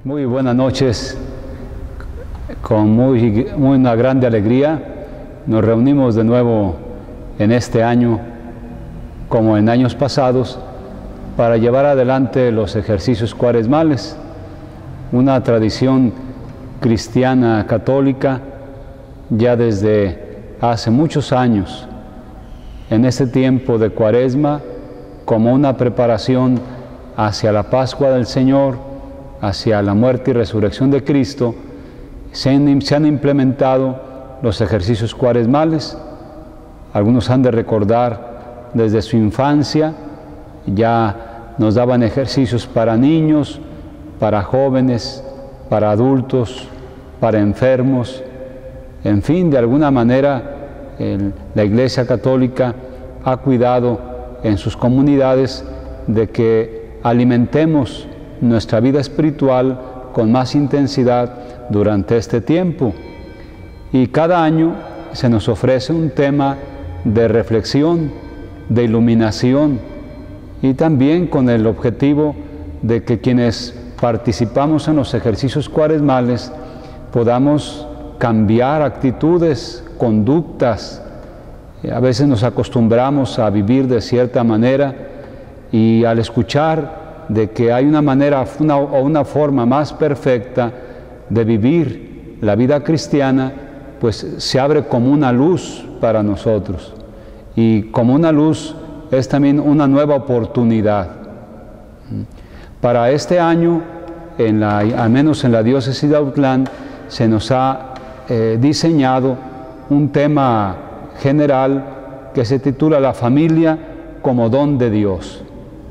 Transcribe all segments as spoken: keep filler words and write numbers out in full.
Muy buenas noches, con muy, muy una grande alegría nos reunimos de nuevo en este año, como en años pasados, para llevar adelante los ejercicios cuaresmales, una tradición cristiana católica ya desde hace muchos años, en este tiempo de Cuaresma, como una preparación hacia la Pascua del Señor, hacia la muerte y resurrección de Cristo. Se han, se han implementado los ejercicios cuaresmales. Algunos han de recordar desde su infancia, ya nos daban ejercicios para niños, para jóvenes, para adultos, para enfermos. En fin, de alguna manera el, la Iglesia Católica ha cuidado en sus comunidades de que alimentemos nuestra vida espiritual con más intensidad durante este tiempo. Y cada año se nos ofrece un tema de reflexión, de iluminación, y también con el objetivo de que quienes participamos en los ejercicios cuaresmales podamos cambiar actitudes, conductas. A veces nos acostumbramos a vivir de cierta manera y al escuchar de que hay una manera una, o una forma más perfecta de vivir la vida cristiana, pues se abre como una luz para nosotros. Y como una luz es también una nueva oportunidad. Para este año, en la, al menos en la diócesis de Autlán, se nos ha eh, diseñado un tema general que se titula La familia como don de Dios.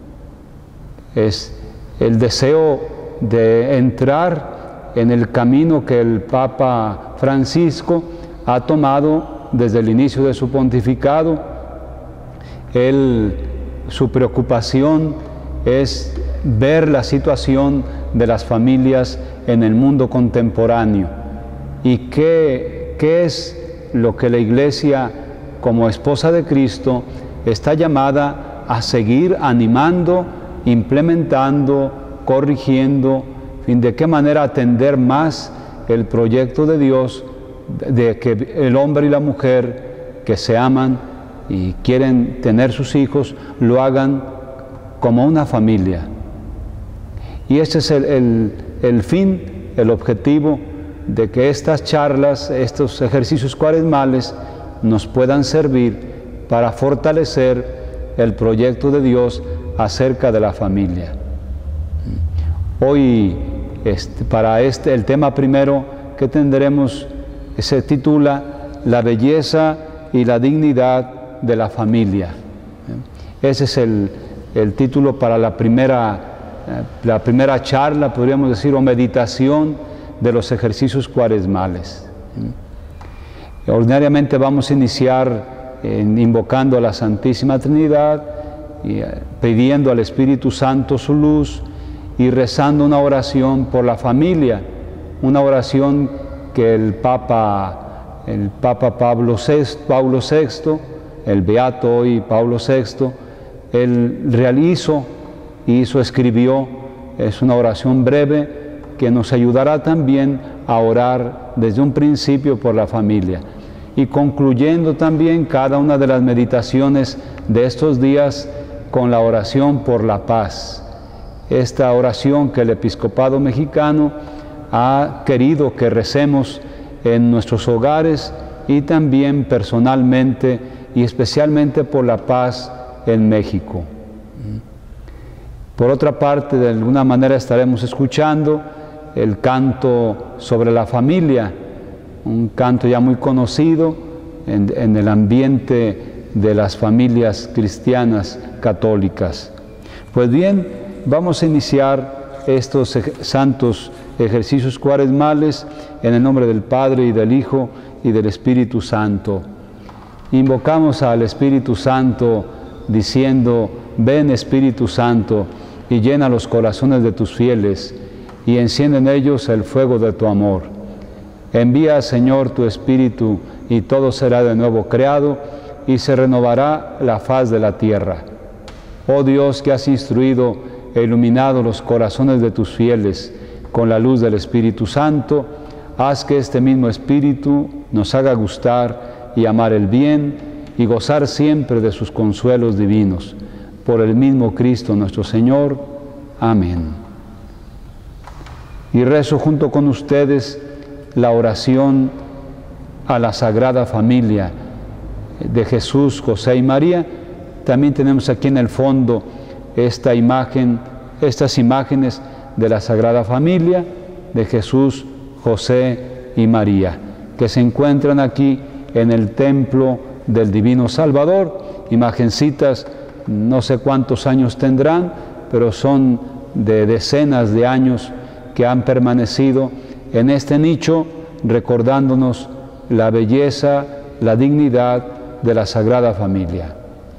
Es el deseo de entrar en el camino que el Papa Francisco ha tomado desde el inicio de su pontificado. Él, su preocupación es ver la situación de las familias en el mundo contemporáneo y qué, qué es lo que la Iglesia, como esposa de Cristo, está llamada a seguir animando, implementando, corrigiendo, en fin, de qué manera atender más el proyecto de Dios, de que el hombre y la mujer que se aman y quieren tener sus hijos, lo hagan como una familia. Y ese es el, el, el fin, el objetivo de que estas charlas, estos ejercicios cuaresmales nos puedan servir para fortalecer el proyecto de Dios acerca de la familia. Hoy, este, para este, el tema primero que tendremos se titula La belleza y la dignidad de la familia. Ese es el, el título para la primera, la primera charla, podríamos decir, o meditación de los ejercicios cuaresmales. Ordinariamente vamos a iniciar en, invocando a la Santísima Trinidad, y pidiendo al Espíritu Santo su luz y rezando una oración por la familia, una oración que el Papa, el Papa Pablo sexto, Pablo sexto, el Beato hoy Pablo sexto, él realizó, hizo, escribió. Es una oración breve que nos ayudará también a orar desde un principio por la familia y concluyendo también cada una de las meditaciones de estos días con la oración por la paz. Esta oración que el episcopado mexicano ha querido que recemos en nuestros hogares y también personalmente y especialmente por la paz en México. Por otra parte, de alguna manera estaremos escuchando el canto sobre la familia, un canto ya muy conocido en, en el ambiente de las familias cristianas católicas. Pues bien, vamos a iniciar estos ej- santos ejercicios cuaresmales en el nombre del Padre y del Hijo y del Espíritu Santo. Invocamos al Espíritu Santo diciendo: ven Espíritu Santo y llena los corazones de tus fieles y enciende en ellos el fuego de tu amor. Envía, Señor, tu Espíritu y todo será de nuevo creado y se renovará la faz de la tierra. Oh Dios, que has instruido e iluminado los corazones de tus fieles, con la luz del Espíritu Santo, haz que este mismo Espíritu nos haga gustar y amar el bien y gozar siempre de sus consuelos divinos. Por el mismo Cristo nuestro Señor. Amén. Y rezo junto con ustedes la oración a la Sagrada Familia de Jesús, José y María. También tenemos aquí en el fondo esta imagen, estas imágenes de la Sagrada Familia de Jesús, José y María, que se encuentran aquí en el templo del Divino Salvador. Imagencitas, no sé cuántos años tendrán, pero son de decenas de años que han permanecido en este nicho, recordándonos la belleza, la dignidad de la Sagrada Familia.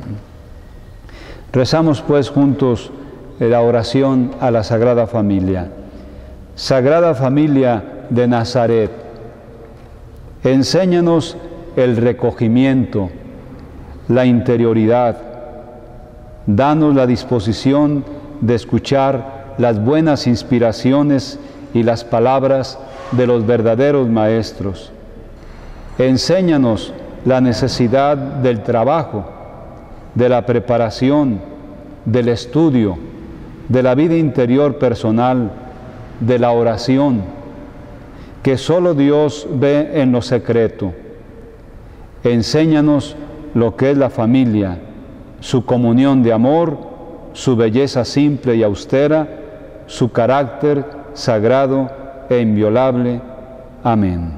Rezamos pues juntos la oración a la Sagrada Familia. Sagrada Familia de Nazaret, enséñanos el recogimiento, la interioridad, danos la disposición de escuchar las buenas inspiraciones y las palabras de los verdaderos maestros. Enséñanos la necesidad del trabajo, de la preparación, del estudio, de la vida interior personal, de la oración, que solo Dios ve en lo secreto. Enséñanos lo que es la familia, su comunión de amor, su belleza simple y austera, su carácter sagrado e inviolable. Amén.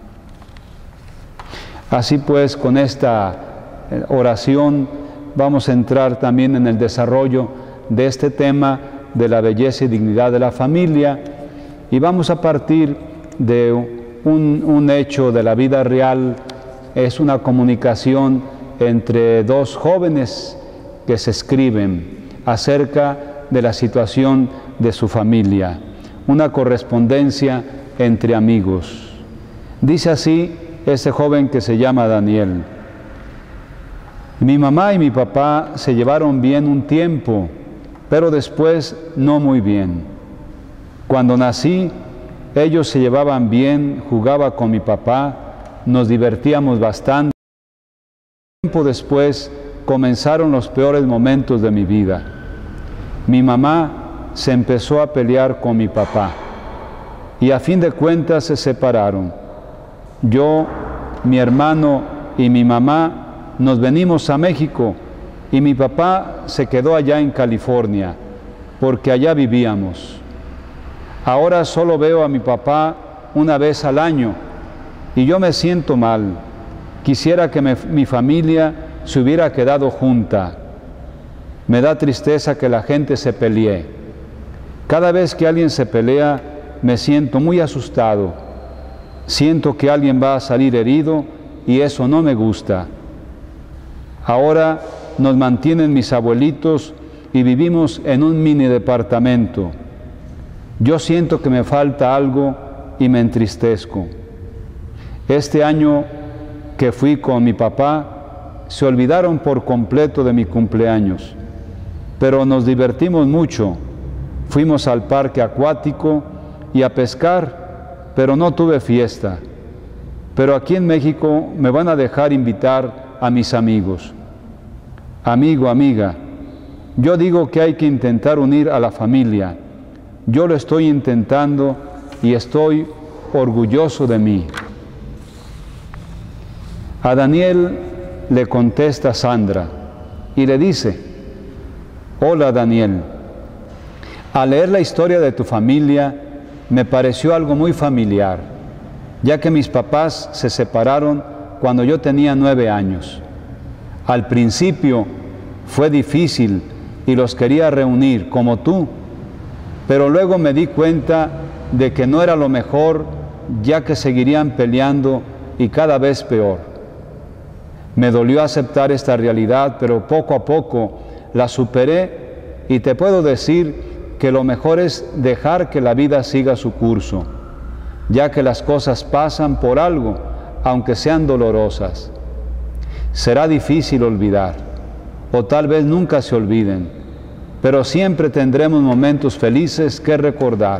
Así pues, con esta oración vamos a entrar también en el desarrollo de este tema de la belleza y dignidad de la familia, y vamos a partir de un, un hecho de la vida real. Es una comunicación entre dos jóvenes que se escriben acerca de la situación de su familia, una correspondencia entre amigos. Dice así ese joven que se llama Daniel: mi mamá y mi papá se llevaron bien un tiempo, pero después no muy bien. Cuando nací, ellos se llevaban bien, jugaba con mi papá, nos divertíamos bastante. Tiempo después comenzaron los peores momentos de mi vida. Mi mamá se empezó a pelear con mi papá y a fin de cuentas se separaron. Yo, mi hermano y mi mamá nos venimos a México y mi papá se quedó allá en California porque allá vivíamos. Ahora solo veo a mi papá una vez al año y yo me siento mal. Quisiera que me, mi familia se hubiera quedado junta. Me da tristeza que la gente se pelee. Cada vez que alguien se pelea me siento muy asustado. Siento que alguien va a salir herido y eso no me gusta. Ahora nos mantienen mis abuelitos y vivimos en un mini departamento. Yo siento que me falta algo y me entristezco. Este año que fui con mi papá, se olvidaron por completo de mi cumpleaños, pero nos divertimos mucho. Fuimos al parque acuático y a pescar, pero no tuve fiesta. Pero aquí en México me van a dejar invitar a mis amigos. Amigo, amiga, yo digo que hay que intentar unir a la familia. Yo lo estoy intentando y estoy orgulloso de mí. A Daniel le contesta Sandra y le dice: hola Daniel, al leer la historia de tu familia me pareció algo muy familiar, ya que mis papás se separaron cuando yo tenía nueve años. Al principio fue difícil y los quería reunir como tú, pero luego me di cuenta de que no era lo mejor, ya que seguirían peleando y cada vez peor. Me dolió aceptar esta realidad, pero poco a poco la superé y te puedo decir que lo mejor es dejar que la vida siga su curso, ya que las cosas pasan por algo, aunque sean dolorosas. Será difícil olvidar, o tal vez nunca se olviden, pero siempre tendremos momentos felices que recordar.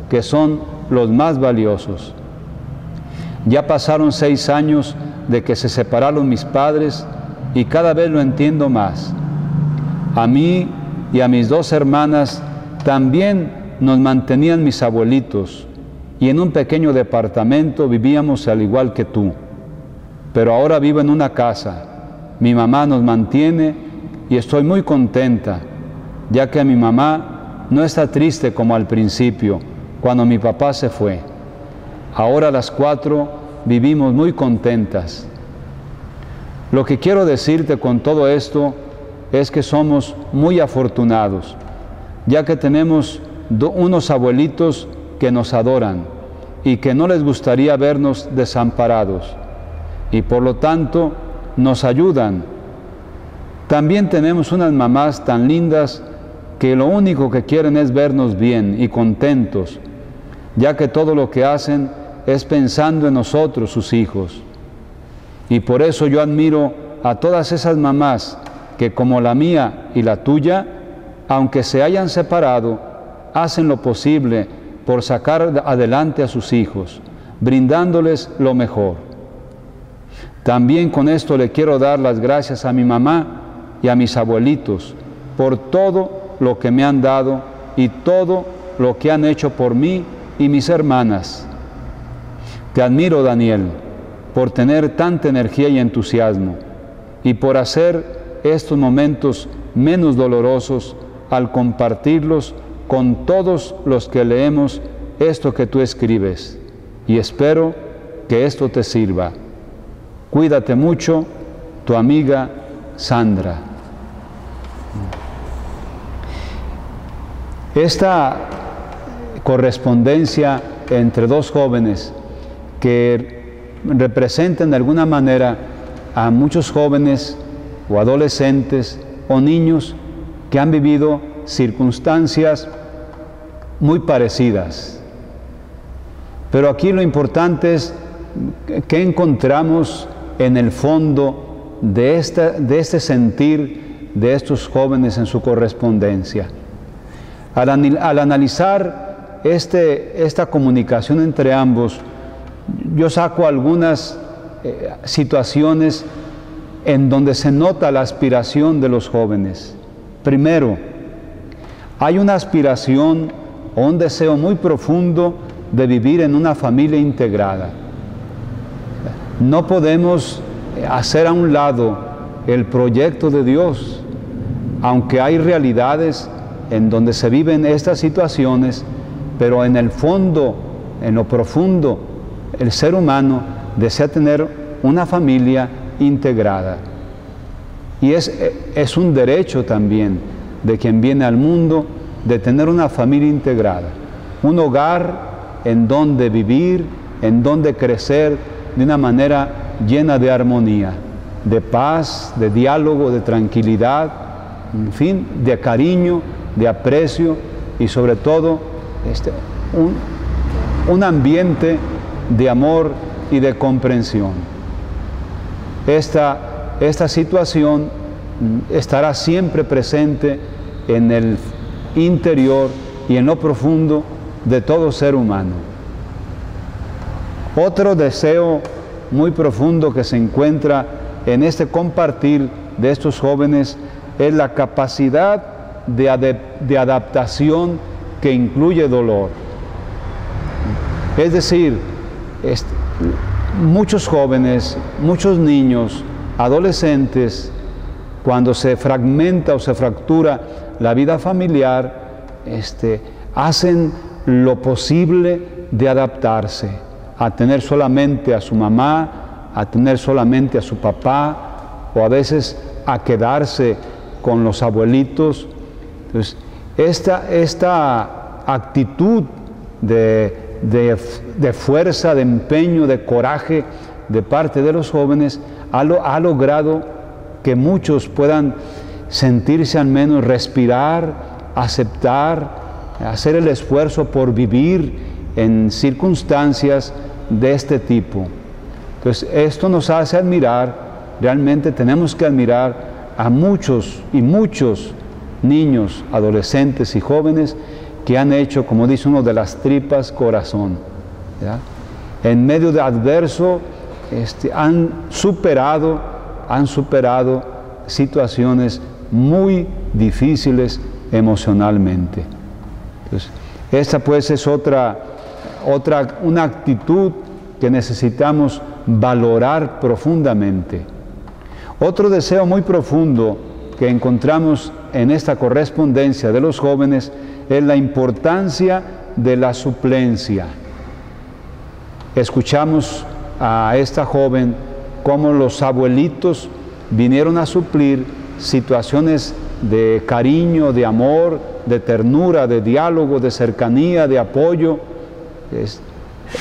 que son los más valiosos. Ya pasaron seis años de que se separaron mis padres y cada vez lo entiendo más. A mí y a mis dos hermanas también nos mantenían mis abuelitos y en un pequeño departamento vivíamos al igual que tú. Pero ahora vivo en una casa. Mi mamá nos mantiene y estoy muy contenta, ya que mi mamá no está triste como al principio, cuando mi papá se fue. Ahora las cuatro vivimos muy contentas. Lo que quiero decirte con todo esto es que somos muy afortunados, ya que tenemos unos abuelitos que nos adoran y que no les gustaría vernos desamparados, y por lo tanto nos ayudan. También tenemos unas mamás tan lindas que lo único que quieren es vernos bien y contentos, ya que todo lo que hacen es pensando en nosotros, sus hijos. Y por eso yo admiro a todas esas mamás que, como la mía y la tuya, aunque se hayan separado, hacen lo posible por sacar adelante a sus hijos, brindándoles lo mejor. También con esto le quiero dar las gracias a mi mamá y a mis abuelitos por todo lo que me han dado y todo lo que han hecho por mí y mis hermanas. Te admiro, Daniel, por tener tanta energía y entusiasmo y por hacer estos momentos menos dolorosos al compartirlos con todos los que leemos esto que tú escribes, y espero que esto te sirva. Cuídate mucho, tu amiga Sandra. Esta correspondencia entre dos jóvenes que representan de alguna manera a muchos jóvenes o adolescentes o niños que han vivido circunstancias muy parecidas. Pero aquí lo importante es qué encontramos en el fondo de, esta, de este sentir de estos jóvenes en su correspondencia. Al, al analizar este, esta comunicación entre ambos, yo saco algunas eh, situaciones en donde se nota la aspiración de los jóvenes. Primero, hay una aspiración o un deseo muy profundo de vivir en una familia integrada. No podemos hacer a un lado el proyecto de Dios, aunque hay realidades en donde se viven estas situaciones, pero en el fondo, en lo profundo, el ser humano desea tener una familia integrada. Y es, es un derecho también de quien viene al mundo de tener una familia integrada, un hogar en donde vivir, en donde crecer de una manera llena de armonía, de paz, de diálogo, de tranquilidad, en fin, de cariño, de aprecio y sobre todo este, un, un ambiente de amor y de comprensión. Esta, esta situación estará siempre presente en el interior y en lo profundo de todo ser humano. Otro deseo muy profundo que se encuentra en este compartir de estos jóvenes es la capacidad de, ad de adaptación que incluye dolor. Es decir, este, muchos jóvenes, muchos niños, adolescentes, cuando se fragmenta o se fractura la vida familiar, este, hacen lo posible de adaptarse, a tener solamente a su mamá, a tener solamente a su papá, o a veces a quedarse con los abuelitos. Entonces, esta, esta actitud de, de, de fuerza, de empeño, de coraje de parte de los jóvenes ha, lo, ha logrado que muchos puedan sentirse al menos respirar, aceptar, hacer el esfuerzo por vivir en circunstancias de este tipo. Entonces, esto nos hace admirar, realmente tenemos que admirar a muchos y muchos niños, adolescentes y jóvenes que han hecho, como dice uno, de las tripas corazón, ¿ya? En medio de adverso, este, han superado, han superado situaciones muy difíciles emocionalmente. Entonces, esta pues es otra, otra, una actitud que necesitamos valorar profundamente. Otro deseo muy profundo que encontramos en esta correspondencia de los jóvenes es la importancia de la suplencia. Escuchamos a esta joven cómo los abuelitos vinieron a suplir situaciones de cariño, de amor, de ternura, de diálogo, de cercanía, de apoyo. Es, eh,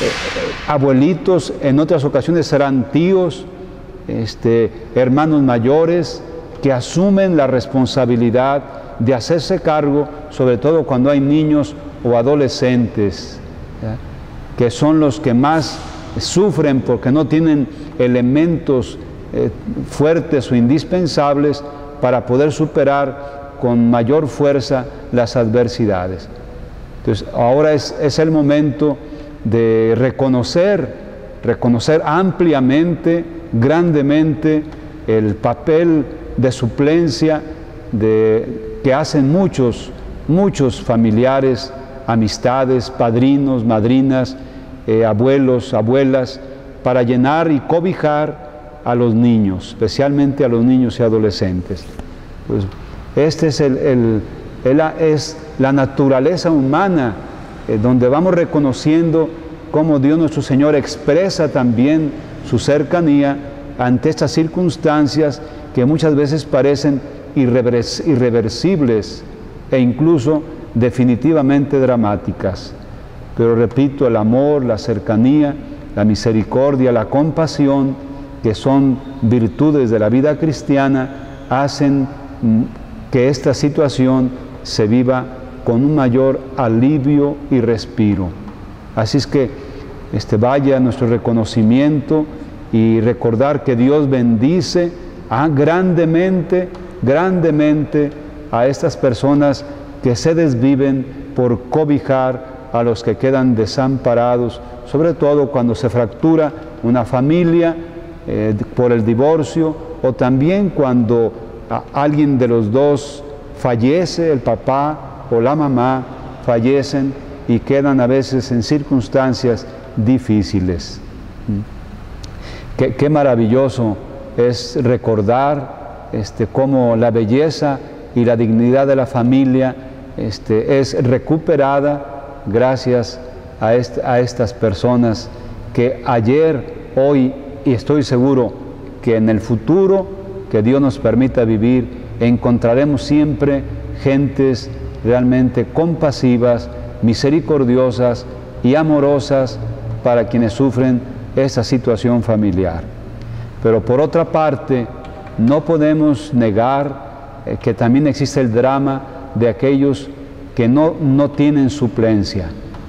abuelitos en otras ocasiones serán tíos, este, hermanos mayores que asumen la responsabilidad de hacerse cargo, sobre todo cuando hay niños o adolescentes, ¿ya? Que son los que más sufren porque no tienen elementos eh, fuertes o indispensables para poder superar con mayor fuerza las adversidades. Entonces, ahora es, es el momento de reconocer, reconocer ampliamente, grandemente, el papel de suplencia de, que hacen muchos, muchos familiares, amistades, padrinos, madrinas, eh, abuelos, abuelas, para llenar y cobijar a los niños, especialmente a los niños y adolescentes. Pues, este es, el, el, el, es la naturaleza humana, eh, donde vamos reconociendo cómo Dios nuestro Señor expresa también su cercanía ante estas circunstancias que muchas veces parecen irrevers, irreversibles e incluso definitivamente dramáticas. Pero repito, el amor, la cercanía, la misericordia, la compasión, que son virtudes de la vida cristiana, hacen que esta situación se viva con un mayor alivio y respiro. Así es que este, vaya nuestro reconocimiento y recordar que Dios bendice ah, grandemente, grandemente a estas personas que se desviven por cobijar a los que quedan desamparados, sobre todo cuando se fractura una familia eh, por el divorcio, o también cuando a, alguien de los dos fallece, el papá o la mamá fallecen y quedan a veces en circunstancias difíciles. Qué, qué maravilloso es recordar este, cómo la belleza y la dignidad de la familia este, es recuperada gracias a, est a estas personas que ayer, hoy y estoy seguro que en el futuro que Dios nos permita vivir, encontraremos siempre gentes realmente compasivas, misericordiosas y amorosas para quienes sufren esa situación familiar. Pero por otra parte, no podemos negar eh, que también existe el drama de aquellos que no, no tienen suplencia,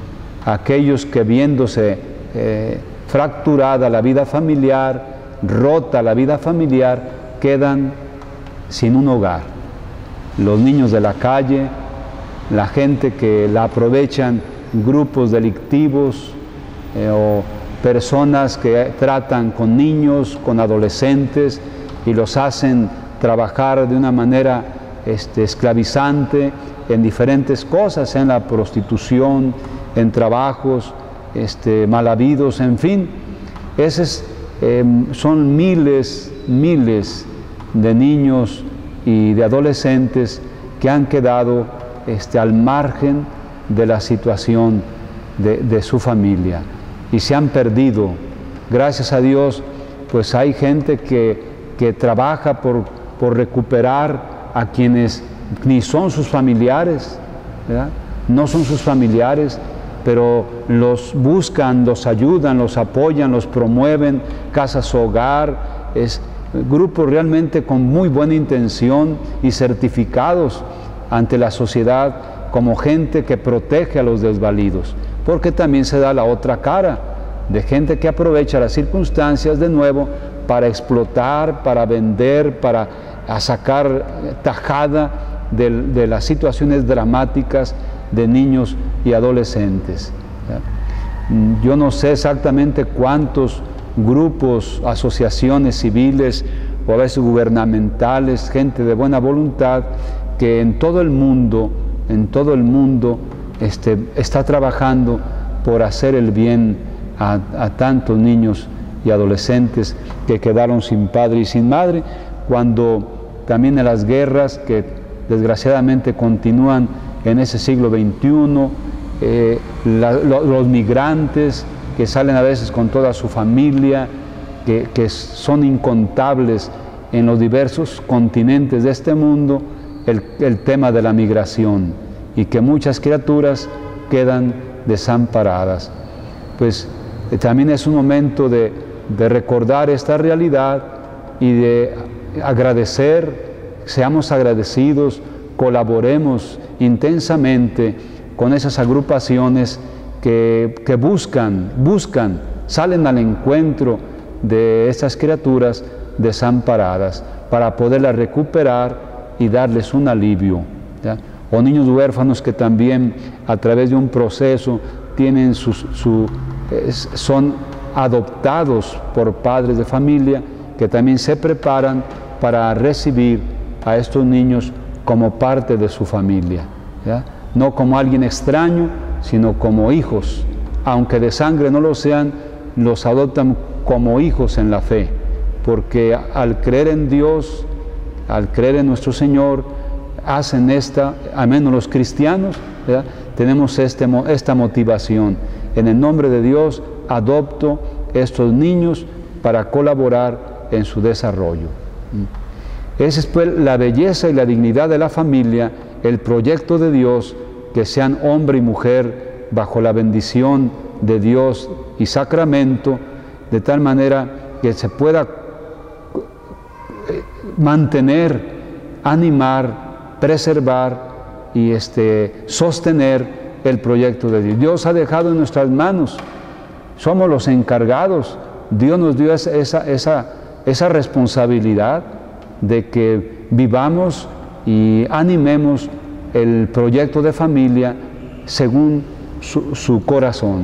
aquellos que viéndose eh, fracturada la vida familiar, rota la vida familiar, quedan sin un hogar. Los niños de la calle, la gente que la aprovechan, grupos delictivos eh, o personas que tratan con niños, con adolescentes y los hacen trabajar de una manera este, esclavizante en diferentes cosas, en la prostitución, en trabajos este, mal habidos, en fin. Esos eh, son miles, miles de niños y de adolescentes que han quedado este, al margen de la situación de, de su familia y se han perdido. Gracias a Dios, pues hay gente que, que trabaja por, por recuperar a quienes ni son sus familiares, ¿verdad? No son sus familiares, pero los buscan, los ayudan, los apoyan, los promueven, casas hogar, es grupos realmente con muy buena intención y certificados ante la sociedad como gente que protege a los desvalidos, porque también se da la otra cara de gente que aprovecha las circunstancias de nuevo para explotar, para vender, para a sacar tajada de, de las situaciones dramáticas de niños y adolescentes. Yo no sé exactamente cuántos grupos, asociaciones civiles o a veces gubernamentales, gente de buena voluntad, que en todo el mundo, en todo el mundo este, está trabajando por hacer el bien a, a tantos niños y adolescentes que quedaron sin padre y sin madre, cuando también en las guerras que desgraciadamente continúan en ese siglo veintiuno, eh, la, lo, los migrantes que salen a veces con toda su familia, que, que son incontables en los diversos continentes de este mundo, el, el tema de la migración, y que muchas criaturas quedan desamparadas. Pues eh, también es un momento de, de recordar esta realidad y de agradecer, seamos agradecidos, colaboremos intensamente con esas agrupaciones que, que buscan, buscan, salen al encuentro de estas criaturas desamparadas para poderlas recuperar y darles un alivio, ¿ya? O niños huérfanos que también a través de un proceso tienen sus, su, es, son adoptados por padres de familia que también se preparan para recibir a estos niños como parte de su familia, ¿ya? No como alguien extraño, sino como hijos, aunque de sangre no lo sean, los adoptan como hijos en la fe, porque al creer en Dios, al creer en nuestro Señor, hacen esta, al menos los cristianos, ¿verdad? Tenemos este, esta motivación. En el nombre de Dios adopto estos niños para colaborar en su desarrollo. Esa es pues la belleza y la dignidad de la familia, el proyecto de Dios, que sean hombre y mujer bajo la bendición de Dios y sacramento, de tal manera que se pueda mantener, animar, preservar y este, sostener el proyecto de Dios. Dios ha dejado en nuestras manos, somos los encargados. Dios nos dio esa, esa, esa, esa responsabilidad de que vivamos y animemos el proyecto de familia según su, su corazón.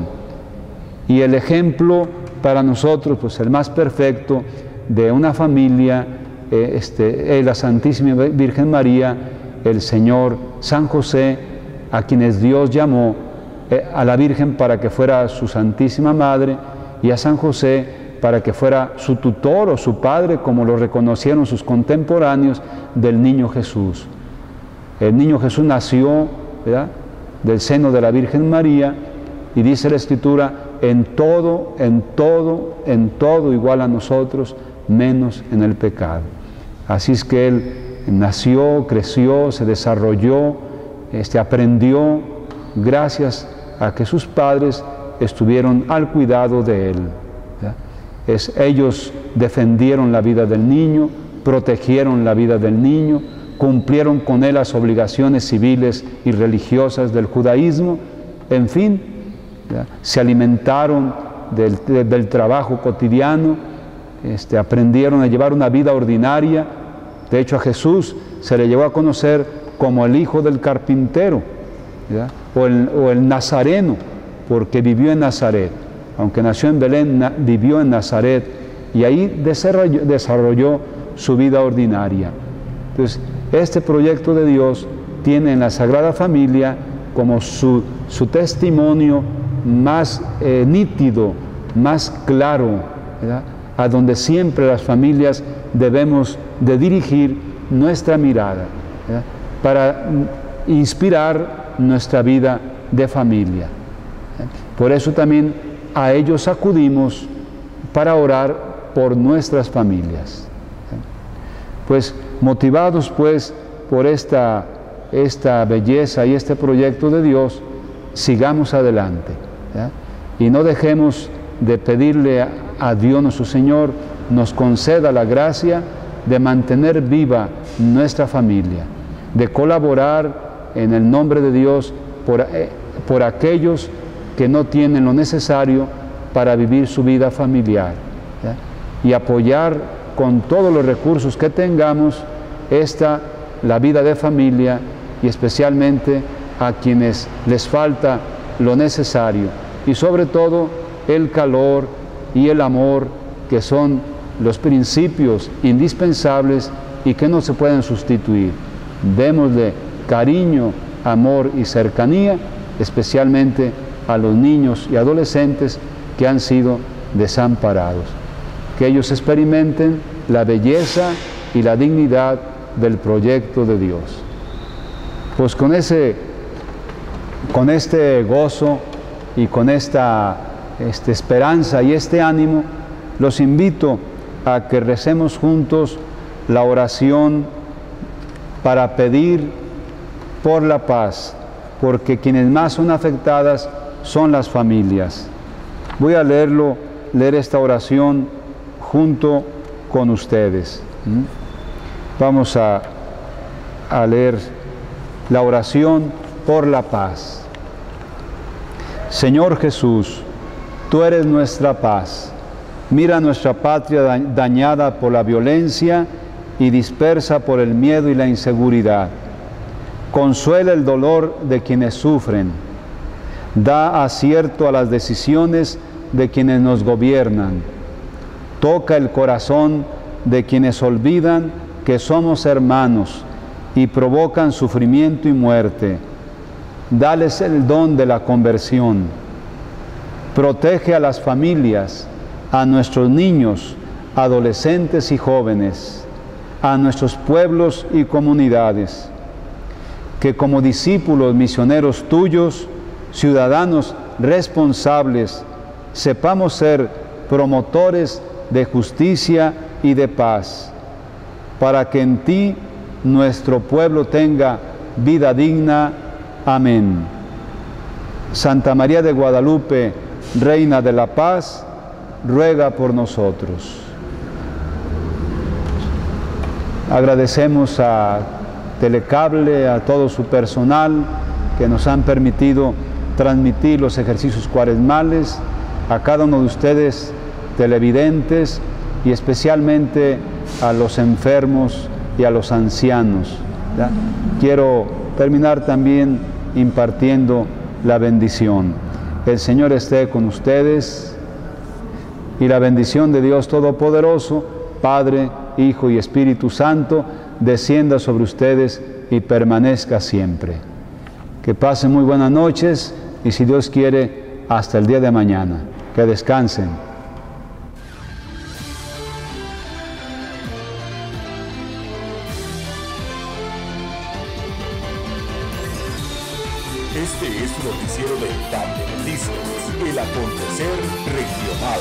Y el ejemplo para nosotros, pues el más perfecto de una familia, eh, este, es la Santísima Virgen María, el Señor San José, a quienes Dios llamó, eh, a la Virgen para que fuera su Santísima Madre, y a San José para que fuera su tutor o su padre, como lo reconocieron sus contemporáneos del niño Jesús. El niño Jesús nació, ¿verdad?, del seno de la Virgen María, y dice la Escritura, en todo, en todo, en todo igual a nosotros, menos en el pecado. Así es que Él nació, creció, se desarrolló, este, aprendió, gracias a que sus padres estuvieron al cuidado de Él. Es, ellos defendieron la vida del niño, protegieron la vida del niño, cumplieron con él las obligaciones civiles y religiosas del judaísmo, en fin, ¿ya?, se alimentaron del, de, del trabajo cotidiano, este, aprendieron a llevar una vida ordinaria. De hecho, a Jesús se le llegó a conocer como el hijo del carpintero, ¿ya?, o, el, o el nazareno, porque vivió en Nazaret. Aunque nació en Belén, na, vivió en Nazaret, y ahí desarrolló, desarrolló su vida ordinaria. Entonces, este proyecto de Dios tiene en la Sagrada Familia como su, su testimonio más eh, nítido, más claro, ¿verdad?, a donde siempre las familias debemos de dirigir nuestra mirada, ¿verdad?, para inspirar nuestra vida de familia. Por eso también a ellos acudimos para orar por nuestras familias. Pues motivados pues por esta, esta belleza y este proyecto de Dios, sigamos adelante, ¿ya?, y no dejemos de pedirle a, a Dios nuestro Señor nos conceda la gracia de mantener viva nuestra familia, de colaborar en el nombre de Dios por, eh, por aquellos que no tienen lo necesario para vivir su vida familiar, ¿ya?, y apoyar con todos los recursos que tengamos esta, la vida de familia, y especialmente a quienes les falta lo necesario y sobre todo el calor y el amor, que son los principios indispensables y que no se pueden sustituir. Démosle cariño, amor y cercanía, especialmente a los niños y adolescentes que han sido desamparados. Que ellos experimenten la belleza y la dignidad del proyecto de Dios. Pues con ese, con este gozo y con esta, esta esperanza y este ánimo, los invito a que recemos juntos la oración para pedir por la paz, porque quienes más son afectadas son las familias. Voy a leerlo, leer esta oración junto con ustedes. Vamos a, a leer la oración por la paz. Señor Jesús, tú eres nuestra paz. Mira nuestra patria dañada por la violencia y dispersa por el miedo y la inseguridad. Consuela el dolor de quienes sufren. Da acierto a las decisiones de quienes nos gobiernan. Toca el corazón de quienes olvidan que somos hermanos y provocan sufrimiento y muerte. Dales el don de la conversión. Protege a las familias, a nuestros niños, adolescentes y jóvenes, a nuestros pueblos y comunidades. Que como discípulos misioneros tuyos, ciudadanos responsables, sepamos ser promotores de justicia y de paz, para que en ti nuestro pueblo tenga vida digna. Amén. Santa María de Guadalupe, Reina de la Paz, ruega por nosotros. Agradecemos a Telecable, a todo su personal que nos han permitido transmitir los ejercicios cuaresmales, a cada uno de ustedes televidentes y especialmente a los enfermos y a los ancianos. ¿Ya? Quiero terminar también impartiendo la bendición. El Señor esté con ustedes y la bendición de Dios Todopoderoso, Padre, Hijo y Espíritu Santo, descienda sobre ustedes y permanezca siempre. Que pasen muy buenas noches y, si Dios quiere, hasta el día de mañana. Que descansen. Este es su noticiero de Cable Noticias, el acontecer regional.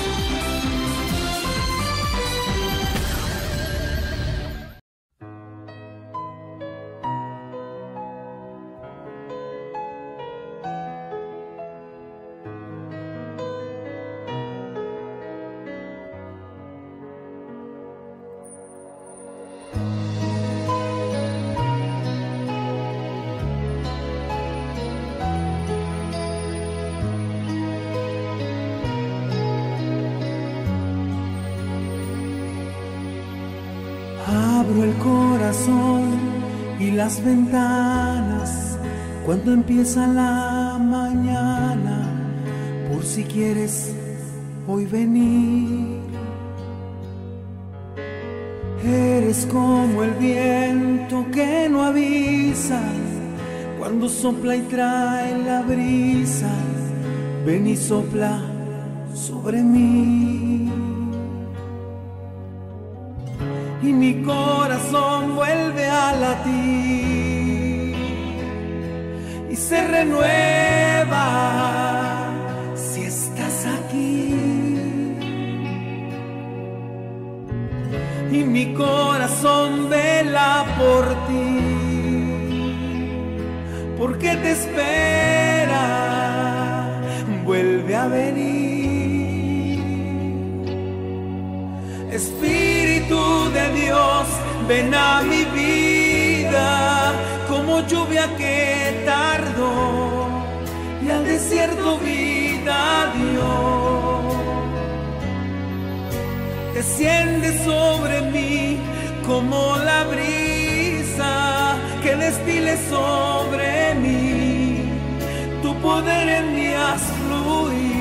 Abro el corazón y las ventanas cuando empieza la mañana, por si quieres hoy venir. Eres como el viento que no avisa cuando sopla y trae la brisa. Ven y sopla sobre mí. Y mi corazón vuelve a latir y se renueva si estás aquí. Y mi corazón vela por ti, porque te espera, vuelve a venir. Espíritu de Dios, ven a mi vida como lluvia que tardó y al desierto vida dio. Desciende sobre mí como la brisa que destile sobre mí. poder en mí haz fluir.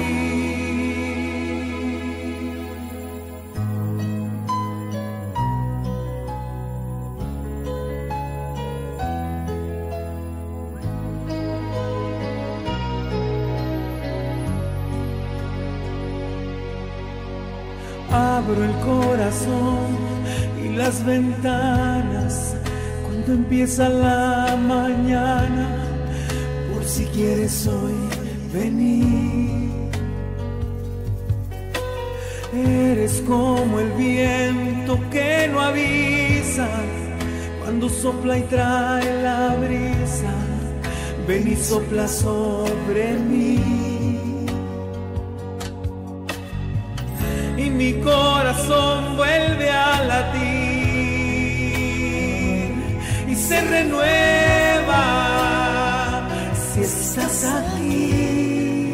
Abro el corazón y las ventanas cuando empieza la mañana, por si quieres hoy venir. Eres como el viento que no avisa, cuando sopla y trae la brisa, ven y sopla sobre mí. Y mi corazón vuelve a latir y se renueva si estás aquí.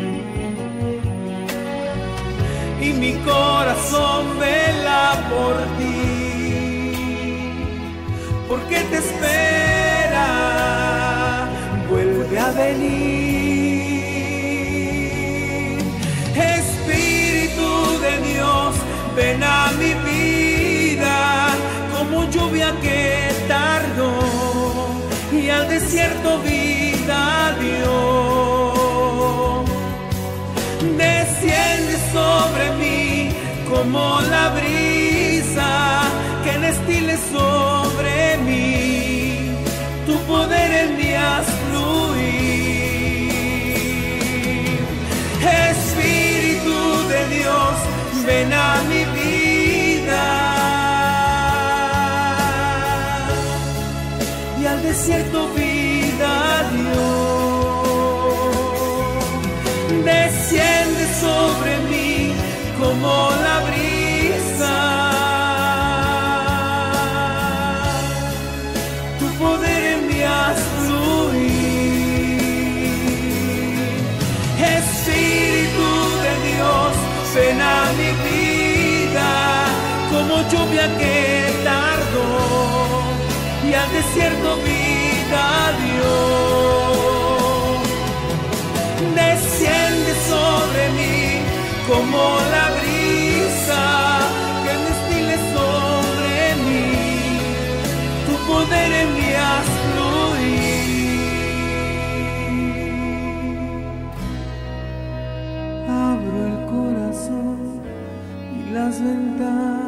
Y mi corazón vela por ti, porque te espera, vuelve a venir. Dios, ven a mi vida como lluvia que tardó y al desierto vida dio. Desciende sobre mí como la brisa que destile sobre mí, tu poder en mí haz fluir. Espíritu de Dios, ven a mi vida y al desierto vida dio. Desciende sobre mí como la brisa, tu poder en mí haz fluir. Espíritu de Dios, ven a mi vida como lluvia que tardó y al desierto vida dio. Desciende sobre mí como la brisa que destile sobre mí, tu poder en mí haz fluir. Abro el corazón y las ventanas